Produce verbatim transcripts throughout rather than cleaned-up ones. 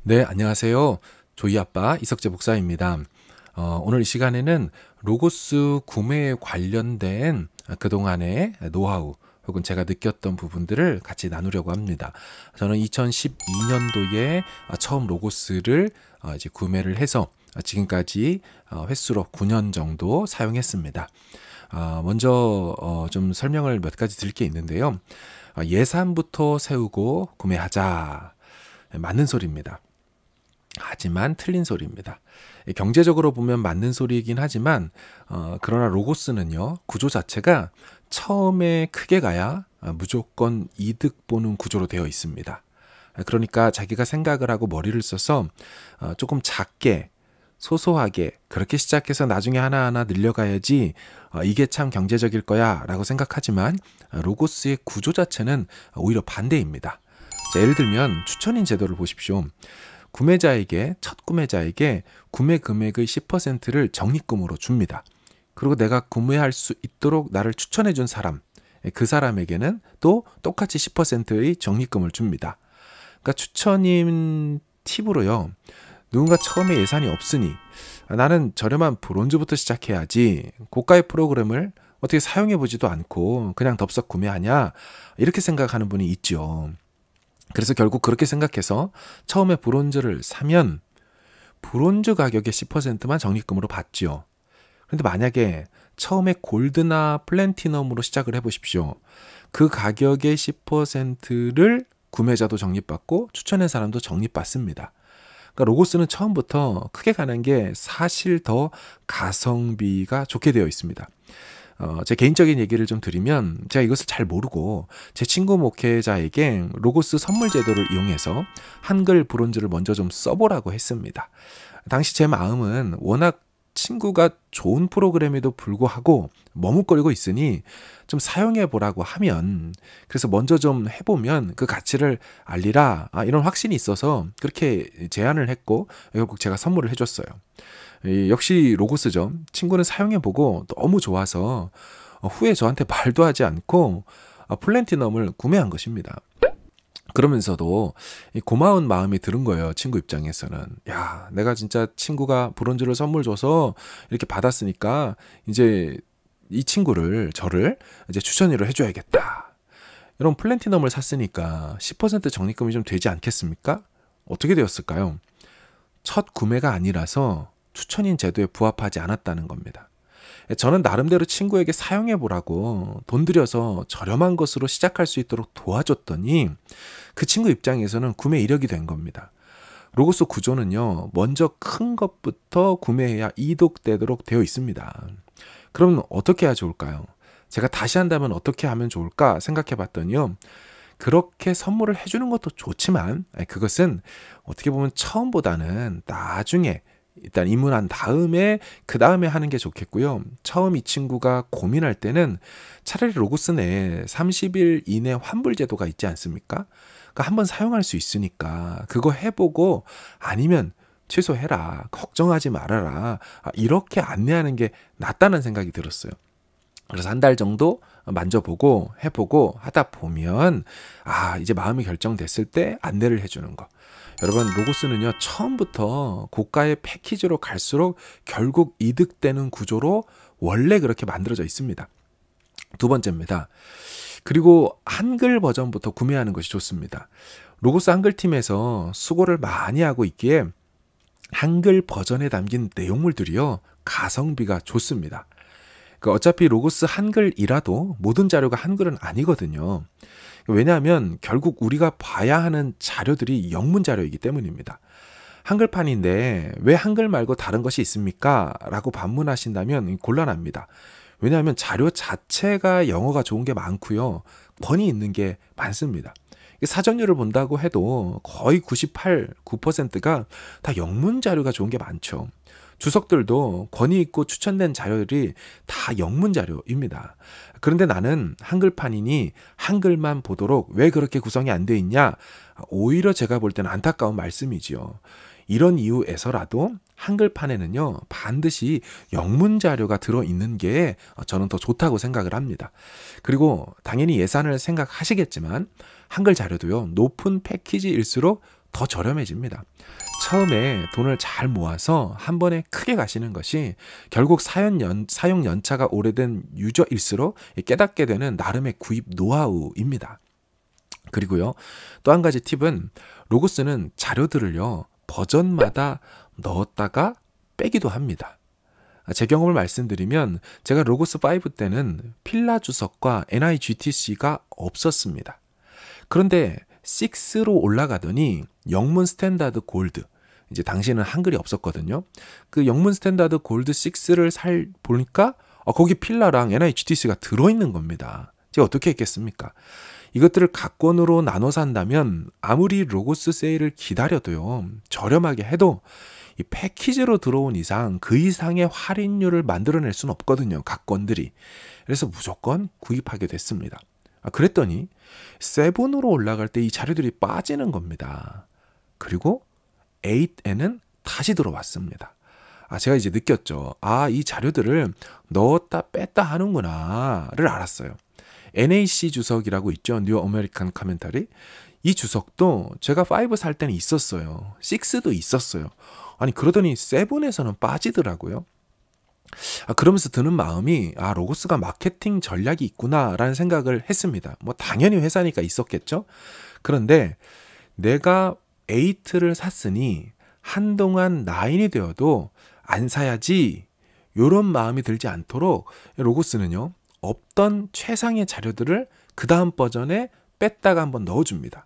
네, 안녕하세요. 조이 아빠 이석재 목사입니다. 어, 오늘 이 시간에는 로고스 구매에 관련된 그동안의 노하우 혹은 제가 느꼈던 부분들을 같이 나누려고 합니다. 저는 이천십이 년도에 처음 로고스를 이제 구매를 해서 지금까지 횟수로 구 년 정도 사용했습니다. 먼저 좀 설명을 몇 가지 드릴 게 있는데요. 예산부터 세우고 구매하자. 맞는 소리입니다. 하지만 틀린 소리입니다. 경제적으로 보면 맞는 소리이긴 하지만 어, 그러나 로고스는요, 구조 자체가 처음에 크게 가야 무조건 이득 보는 구조로 되어 있습니다. 그러니까 자기가 생각을 하고 머리를 써서 어, 조금 작게 소소하게 그렇게 시작해서 나중에 하나하나 늘려가야지 어, 이게 참 경제적일 거야 라고 생각하지만 로고스의 구조 자체는 오히려 반대입니다. 자, 예를 들면 추천인 제도를 보십시오. 구매자에게 첫 구매자에게 구매 금액의 십 퍼센트를 적립금으로 줍니다. 그리고 내가 구매할 수 있도록 나를 추천해 준 사람, 그 사람에게는 또 똑같이 십 퍼센트의 적립금을 줍니다. 그러니까 추천인 팁으로요. 누군가 처음에 예산이 없으니 나는 저렴한 브론즈부터 시작해야지 고가의 프로그램을 어떻게 사용해 보지도 않고 그냥 덥석 구매하냐 이렇게 생각하는 분이 있죠. 그래서 결국 그렇게 생각해서 처음에 브론즈를 사면 브론즈 가격의 십 퍼센트만 적립금으로 받죠. 그런데 만약에 처음에 골드나 플래티넘으로 시작을 해보십시오. 그 가격의 십 퍼센트를 구매자도 적립받고 추천한 사람도 적립받습니다. 그러니까 로고스는 처음부터 크게 가는 게 사실 더 가성비가 좋게 되어 있습니다. 어, 제 개인적인 얘기를 좀 드리면 제가 이것을 잘 모르고 제 친구 목회자에게 로고스 선물 제도를 이용해서 한글 브론즈를 먼저 좀 써보라고 했습니다. 당시 제 마음은 워낙 친구가 좋은 프로그램에도 불구하고 머뭇거리고 있으니 좀 사용해 보라고 하면, 그래서 먼저 좀 해보면 그 가치를 알리라, 아, 이런 확신이 있어서 그렇게 제안을 했고 결국 제가 선물을 해줬어요. 역시 로고스죠. 친구는 사용해보고 너무 좋아서 후에 저한테 말도 하지 않고 플래티넘을 구매한 것입니다. 그러면서도 고마운 마음이 드는 거예요. 친구 입장에서는. 야, 내가 진짜 친구가 브론즈를 선물 줘서 이렇게 받았으니까 이제 이 친구를, 저를 이제 추천으로 해줘야겠다. 이런 플래티넘을 샀으니까 십 퍼센트 적립금이 좀 되지 않겠습니까? 어떻게 되었을까요? 첫 구매가 아니라서 추천인 제도에 부합하지 않았다는 겁니다. 저는 나름대로 친구에게 사용해보라고 돈 들여서 저렴한 것으로 시작할 수 있도록 도와줬더니 그 친구 입장에서는 구매 이력이 된 겁니다. 로고스 구조는요, 먼저 큰 것부터 구매해야 이득되도록 되어 있습니다. 그럼 어떻게 해야 좋을까요? 제가 다시 한다면 어떻게 하면 좋을까 생각해 봤더니요, 그렇게 선물을 해주는 것도 좋지만 그것은 어떻게 보면 처음보다는 나중에 일단 입문한 다음에 그 다음에 하는 게 좋겠고요. 처음 이 친구가 고민할 때는 차라리 로고스 내에 삼십 일 이내 환불 제도가 있지 않습니까? 그러니까 한번 사용할 수 있으니까 그거 해보고 아니면 취소해라, 걱정하지 말아라, 이렇게 안내하는 게 낫다는 생각이 들었어요. 그래서 한 달 정도 만져보고 해보고 하다 보면 아, 이제 마음이 결정됐을 때 안내를 해주는 거. 여러분, 로고스는요, 처음부터 고가의 패키지로 갈수록 결국 이득되는 구조로 원래 그렇게 만들어져 있습니다. 두 번째입니다. 그리고 한글 버전부터 구매하는 것이 좋습니다. 로고스 한글팀에서 수고를 많이 하고 있기에 한글 버전에 담긴 내용물들이요, 가성비가 좋습니다. 그 어차피 로고스 한글이라도 모든 자료가 한글은 아니거든요. 왜냐하면 결국 우리가 봐야 하는 자료들이 영문 자료이기 때문입니다. 한글판인데 왜 한글 말고 다른 것이 있습니까? 라고 반문하신다면 곤란합니다. 왜냐하면 자료 자체가 영어가 좋은 게 많고요, 권위 있는 게 많습니다. 사전료를 본다고 해도 거의 구십팔, 구 퍼센트가 다 영문 자료가 좋은 게 많죠. 주석들도 권위 있고 추천된 자료들이 다 영문 자료입니다. 그런데 나는 한글판이니 한글만 보도록 왜 그렇게 구성이 안 돼 있냐? 오히려 제가 볼 때는 안타까운 말씀이지요. 이런 이유에서라도 한글판에는요, 반드시 영문 자료가 들어있는 게 저는 더 좋다고 생각을 합니다. 그리고 당연히 예산을 생각하시겠지만 한글 자료도요, 높은 패키지일수록 더 저렴해집니다. 처음에 돈을 잘 모아서 한 번에 크게 가시는 것이 결국 사용, 연, 사용 연차가 오래된 유저일수록 깨닫게 되는 나름의 구입 노하우입니다. 그리고요, 또 한 가지 팁은 로고스는 자료들을요 버전마다 넣었다가 빼기도 합니다. 제 경험을 말씀드리면 제가 로고스 오 때는 필라 주석과 엔아이지티씨가 없었습니다. 그런데 육로 올라가더니 영문 스탠다드 골드, 이제 당시에는 한글이 없었거든요. 그 영문 스탠다드 골드 육를 살 보니까 어, 거기 필라랑 엔아이지티씨가 들어있는 겁니다. 제가 어떻게 했겠습니까? 이것들을 각권으로 나눠 산다면 아무리 로고스 세일을 기다려도요 저렴하게 해도 이 패키지로 들어온 이상 그 이상의 할인율을 만들어낼 수는 없거든요, 각권들이. 그래서 무조건 구입하게 됐습니다. 아, 그랬더니 칠으로 올라갈 때 이 자료들이 빠지는 겁니다. 그리고 팔에는 다시 들어왔습니다. 아, 제가 이제 느꼈죠. 아, 이 자료들을 넣었다 뺐다 하는구나를 알았어요. 엔에이씨 주석이라고 있죠. 뉴 아메리칸 카멘터리. 이 주석도 제가 오 살 때는 있었어요. 육도 있었어요. 아니 그러더니 칠에서는 빠지더라고요. 아, 그러면서 드는 마음이 아 로고스가 마케팅 전략이 있구나라는 생각을 했습니다. 뭐 당연히 회사니까 있었겠죠. 그런데 내가 에이트를 샀으니 한동안 나인이 되어도 안 사야지, 이런 마음이 들지 않도록 로고스는요 없던 최상의 자료들을 그 다음 버전에 뺐다가 한번 넣어줍니다.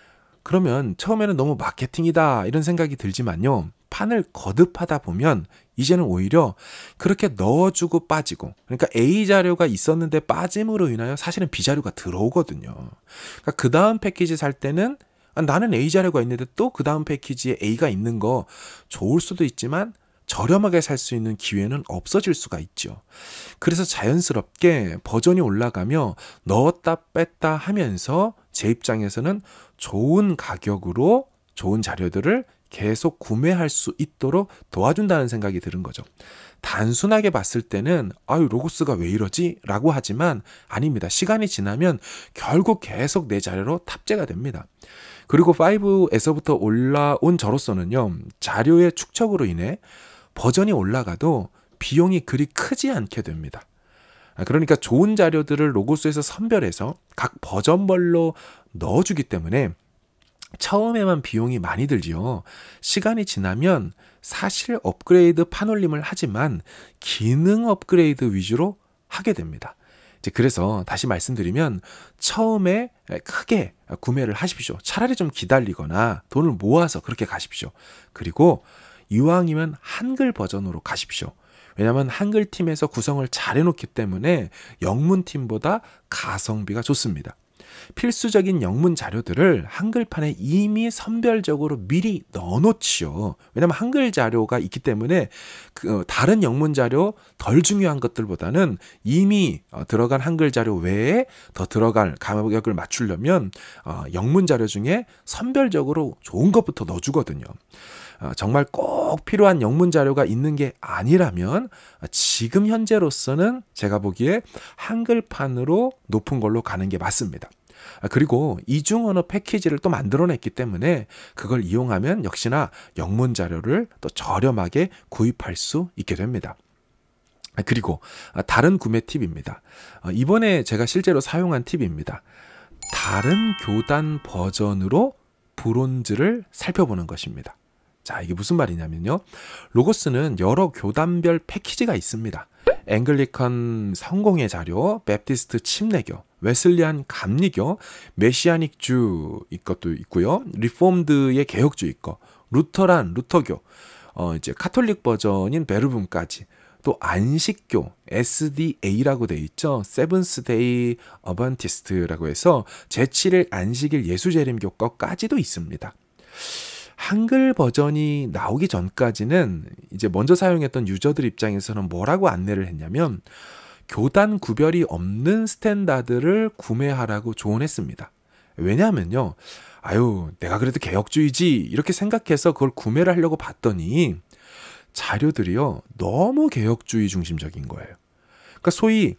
그러면 처음에는 너무 마케팅이다 이런 생각이 들지만요, 판을 거듭하다 보면 이제는 오히려 그렇게 넣어주고 빠지고, 그러니까 A 자료가 있었는데 빠짐으로 인하여 사실은 B 자료가 들어오거든요. 그러니까 그 다음 패키지 살 때는 아, 나는 A 자료가 있는데 또 그 다음 패키지에 A가 있는 거 좋을 수도 있지만 저렴하게 살 수 있는 기회는 없어질 수가 있죠. 그래서 자연스럽게 버전이 올라가며 넣었다 뺐다 하면서 제 입장에서는 좋은 가격으로 좋은 자료들을 계속 구매할 수 있도록 도와준다는 생각이 드는 거죠. 단순하게 봤을 때는 아유 로고스가 왜 이러지? 라고 하지만 아닙니다. 시간이 지나면 결국 계속 내 자료로 탑재가 됩니다. 그리고 오에서부터 올라온 저로서는요, 자료의 축적으로 인해 버전이 올라가도 비용이 그리 크지 않게 됩니다. 그러니까 좋은 자료들을 로고스에서 선별해서 각 버전별로 넣어주기 때문에 처음에만 비용이 많이 들지요. 시간이 지나면 사실 업그레이드 판올림을 하지만 기능 업그레이드 위주로 하게 됩니다. 이제 그래서 다시 말씀드리면 처음에 크게 구매를 하십시오. 차라리 좀 기다리거나 돈을 모아서 그렇게 가십시오. 그리고 이왕이면 한글 버전으로 가십시오. 왜냐하면 한글 팀에서 구성을 잘 해놓기 때문에 영문 팀보다 가성비가 좋습니다. 필수적인 영문 자료들을 한글판에 이미 선별적으로 미리 넣어놓지요. 왜냐하면 한글 자료가 있기 때문에 그 다른 영문 자료 덜 중요한 것들보다는 이미 들어간 한글 자료 외에 더 들어갈 가격을 맞추려면 영문 자료 중에 선별적으로 좋은 것부터 넣어주거든요. 정말 꼭 필요한 영문 자료가 있는 게 아니라면 지금 현재로서는 제가 보기에 한글판으로 높은 걸로 가는 게 맞습니다. 그리고 이중 언어 패키지를 또 만들어냈기 때문에 그걸 이용하면 역시나 영문 자료를 또 저렴하게 구입할 수 있게 됩니다. 그리고 다른 구매 팁입니다. 이번에 제가 실제로 사용한 팁입니다. 다른 교단 버전으로 브론즈를 살펴보는 것입니다. 자, 이게 무슨 말이냐면요, 로고스는 여러 교단별 패키지가 있습니다. 앵글리컨 성공의 자료, 베프티스트 침례교, 웨슬리안 감리교, 메시아닉 주 이것도 있고요, 리폼드의 개혁주의 거, 루터란 루터교, 어 이제 카톨릭 버전인 베르분까지, 또 안식교 에스디에이라고 돼 있죠. 세븐스 데이 어번티스트라고 해서 제칠 일 안식일 예수재림교 거까지도 있습니다. 한글 버전이 나오기 전까지는 이제 먼저 사용했던 유저들 입장에서는 뭐라고 안내를 했냐면 교단 구별이 없는 스탠다드를 구매하라고 조언했습니다. 왜냐하면요, 아유 내가 그래도 개혁주의지 이렇게 생각해서 그걸 구매를 하려고 봤더니 자료들이요 너무 개혁주의 중심적인 거예요. 그러니까 소위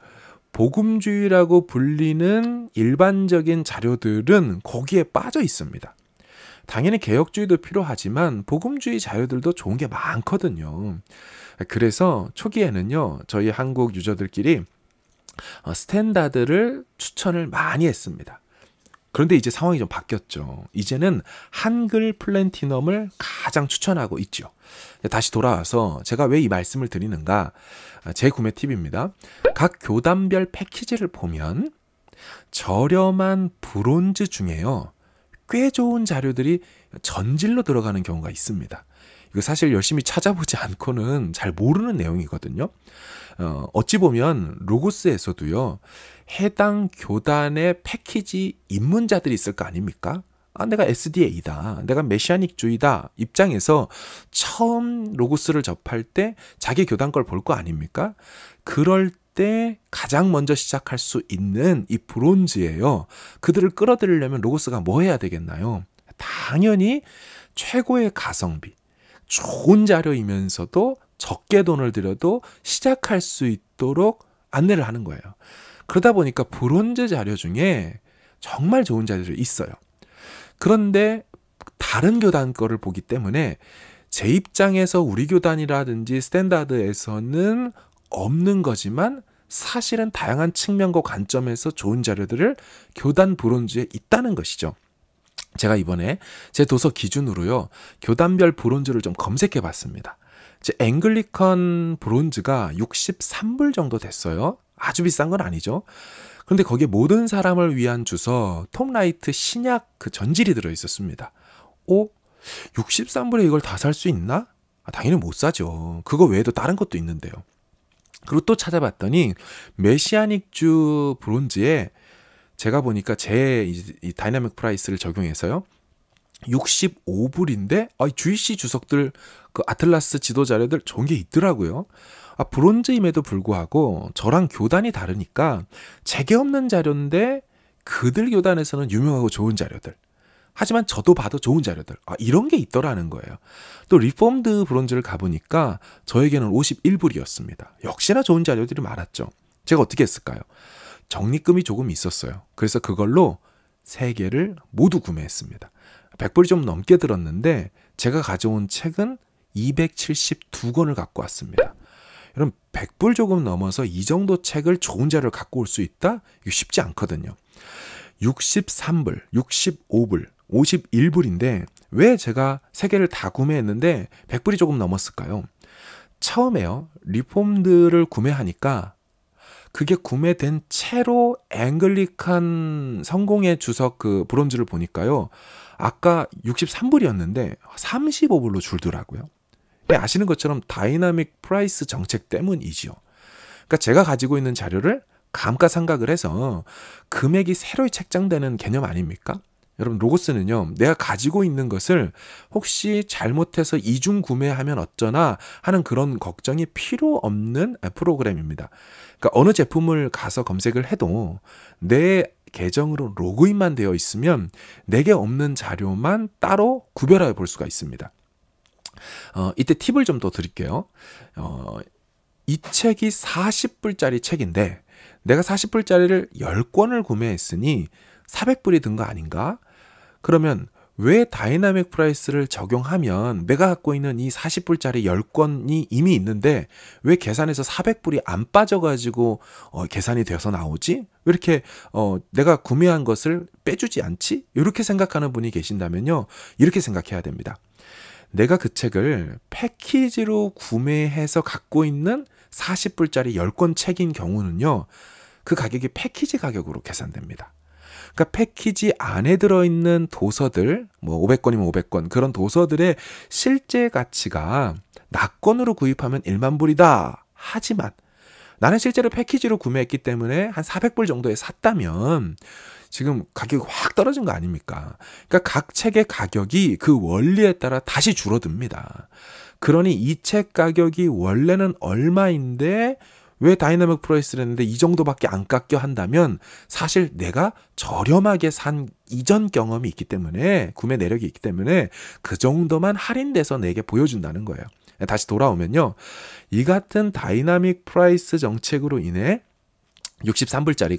복음주의라고 불리는 일반적인 자료들은 거기에 빠져 있습니다. 당연히 개혁주의도 필요하지만 복음주의 자료들도 좋은 게 많거든요. 그래서 초기에는요, 저희 한국 유저들끼리 어, 스탠다드를 추천을 많이 했습니다. 그런데 이제 상황이 좀 바뀌었죠. 이제는 한글 플래티넘을 가장 추천하고 있죠. 다시 돌아와서 제가 왜 이 말씀을 드리는가? 제 구매 팁입니다. 각 교단별 패키지를 보면 저렴한 브론즈 중에요, 꽤 좋은 자료들이 전질로 들어가는 경우가 있습니다. 이거 사실 열심히 찾아보지 않고는 잘 모르는 내용이거든요. 어, 어찌 보면 로고스에서도요, 해당 교단의 패키지 입문자들이 있을 거 아닙니까? 아, 내가 에스디에이다, 내가 메시아닉주의다 입장에서 처음 로고스를 접할 때 자기 교단 걸 볼 거 아닙니까? 그럴 때 가장 먼저 시작할 수 있는 이 브론즈예요. 그들을 끌어들이려면 로고스가 뭐 해야 되겠나요? 당연히 최고의 가성비, 좋은 자료이면서도 적게 돈을 들여도 시작할 수 있도록 안내를 하는 거예요. 그러다 보니까 브론즈 자료 중에 정말 좋은 자료들이 있어요. 그런데 다른 교단 거를 보기 때문에 제 입장에서 우리 교단이라든지 스탠다드에서는 없는 거지만 사실은 다양한 측면과 관점에서 좋은 자료들을 교단 브론즈에 있다는 것이죠. 제가 이번에 제 도서 기준으로요, 교단별 브론즈를 좀 검색해 봤습니다. 제 앵글리컨 브론즈가 육십삼 불 정도 됐어요. 아주 비싼 건 아니죠. 그런데 거기에 모든 사람을 위한 주서 톰 라이트 신약 그 전질이 들어 있었습니다. 오, 육십삼 불에 이걸 다 살 수 있나? 아, 당연히 못 사죠. 그거 외에도 다른 것도 있는데요. 그리고 또 찾아봤더니 메시아닉주 브론즈에 제가 보니까 제 이 다이나믹 프라이스를 적용해서요, 육십오 불인데 아, 주이씨 주석들, 그 아틀라스 지도 자료들 좋은 게 있더라고요. 아, 브론즈임에도 불구하고 저랑 교단이 다르니까 제게 없는 자료인데 그들 교단에서는 유명하고 좋은 자료들, 하지만 저도 봐도 좋은 자료들, 아, 이런 게 있더라는 거예요. 또 리폼드 브론즈를 가보니까 저에게는 오십일 불이었습니다. 역시나 좋은 자료들이 많았죠. 제가 어떻게 했을까요? 적립금이 조금 있었어요. 그래서 그걸로 세 개를 모두 구매했습니다. 백 불이 좀 넘게 들었는데 제가 가져온 책은 이백칠십이 권을 갖고 왔습니다. 여러분, 백 불 조금 넘어서 이 정도 책을 좋은 자료를 갖고 올 수 있다? 이거 쉽지 않거든요. 육십삼 불, 육십오 불, 오십일 불인데 왜 제가 세 개를 다 구매했는데 백 불이 조금 넘었을까요? 처음에요, 리폼드를 구매하니까 그게 구매된 채로 앵글리칸 성공의 주석 그 브론즈를 보니까요, 아까 육십삼 불이었는데 삼십오 불로 줄더라고요. 아시는 것처럼 다이나믹 프라이스 정책 때문이지요. 그러니까 제가 가지고 있는 자료를 감가상각을 해서 금액이 새로 책정되는 개념 아닙니까? 여러분, 로고스는요, 내가 가지고 있는 것을 혹시 잘못해서 이중 구매하면 어쩌나 하는 그런 걱정이 필요 없는 프로그램입니다. 그러니까 어느 제품을 가서 검색을 해도 내 계정으로 로그인만 되어 있으면 내게 없는 자료만 따로 구별하여 볼 수가 있습니다. 어, 이때 팁을 좀 더 드릴게요. 어, 이 책이 사십 불짜리 책인데 내가 사십 불짜리를 십 권을 구매했으니 사백 불이 든 거 아닌가? 그러면 왜 다이나믹 프라이스를 적용하면 내가 갖고 있는 이 사십 불짜리 십 권이 이미 있는데 왜 계산해서 사백 불이 안 빠져가지고 어, 계산이 되어서 나오지? 왜 이렇게 어, 내가 구매한 것을 빼주지 않지? 이렇게 생각하는 분이 계신다면요, 이렇게 생각해야 됩니다. 내가 그 책을 패키지로 구매해서 갖고 있는 사십 불짜리 십 권 책인 경우는요, 그 가격이 패키지 가격으로 계산됩니다. 그러니까 패키지 안에 들어있는 도서들, 뭐 오백 권이면 오백 권, 그런 도서들의 실제 가치가 낙권으로 구입하면 일만 불이다. 하지만 나는 실제로 패키지로 구매했기 때문에 한 사백 불 정도에 샀다면 지금 가격이 확 떨어진 거 아닙니까? 그러니까 각 책의 가격이 그 원리에 따라 다시 줄어듭니다. 그러니 이 책 가격이 원래는 얼마인데 왜 다이나믹 프라이스를 했는데 이 정도밖에 안 깎여 한다면 사실 내가 저렴하게 산 이전 경험이 있기 때문에, 구매 내력이 있기 때문에 그 정도만 할인돼서 내게 보여준다는 거예요. 다시 돌아오면요, 이 같은 다이나믹 프라이스 정책으로 인해 육십삼 불짜리가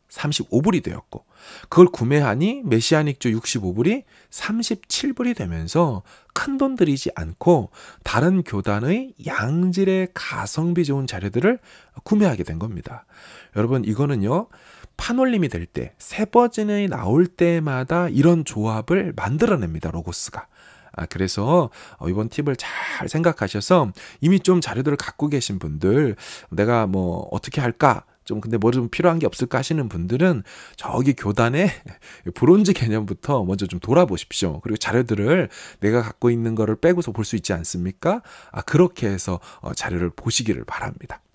삼십오 불이 되었고, 그걸 구매하니 메시아닉주 육십오 불이 삼십칠 불이 되면서 큰돈 들이지 않고 다른 교단의 양질의 가성비 좋은 자료들을 구매하게 된 겁니다. 여러분, 이거는요, 판올림이 될 때, 새 버전이 나올 때마다 이런 조합을 만들어냅니다, 로고스가. 아, 그래서 이번 팁을 잘 생각하셔서 이미 좀 자료들을 갖고 계신 분들, 내가 뭐 어떻게 할까? 좀 근데 뭐 좀 필요한 게 없을까 하시는 분들은 저기 교단의 브론즈 개념부터 먼저 좀 돌아보십시오. 그리고 자료들을 내가 갖고 있는 거를 빼고서 볼 수 있지 않습니까? 아, 그렇게 해서 자료를 보시기를 바랍니다.